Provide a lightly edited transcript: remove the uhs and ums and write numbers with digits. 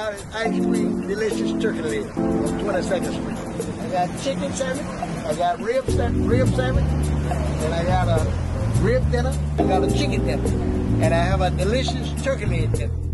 got an ice cream, delicious turkey leg on 22nd Street. I got chicken sandwich, I got rib sandwich, and I got a rib dinner, I got a chicken dinner, and I have a delicious turkey leg dinner.